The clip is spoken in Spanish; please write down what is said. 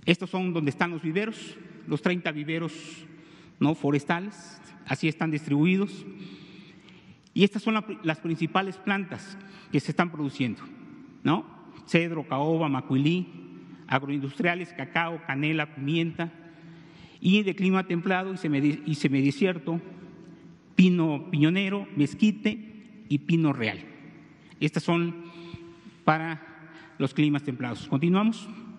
Estos son donde están los viveros, los 30 viveros, ¿no?, forestales, así están distribuidos. Y estas son las principales plantas que se están produciendo, ¿no? Cedro, caoba, macuilí, agroindustriales, cacao, canela, pimienta, y de clima templado y semidesierto, pino piñonero, mezquite y pino real. Estas son para los climas templados. Continuamos.